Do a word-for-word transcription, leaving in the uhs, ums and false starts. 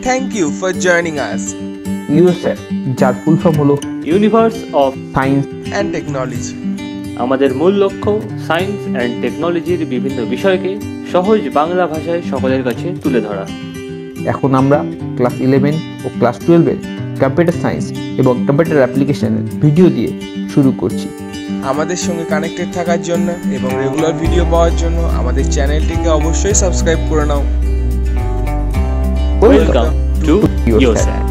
Thank you for joining us. USF, যার full form হলো universe of science and technology. আমাদের মূল লক্ষ্য সায়েন্স অ্যান্ড টেকনোলজির বিভিন্ন বিষয়কে সহজ বাংলা ভাষায় সকলের কাছে তুলে ধরা। এখন আমরা ক্লাস ইলেভেন ও ক্লাস টুয়েলভের কম্পিউটার সায়েন্স এবং কম্পিউটার অ্যাপ্লিকেশনের ভিডিও দিয়ে শুরু করছি। আমাদের সঙ্গে কানেক্টেড থাকার জন্য এবং রেগুলার ভিডিও পাওয়ার জন্য আমাদের চ্যানেলটিকে অবশ্যই সাবস্ক্রাইব করে নাও। Welcome to USF.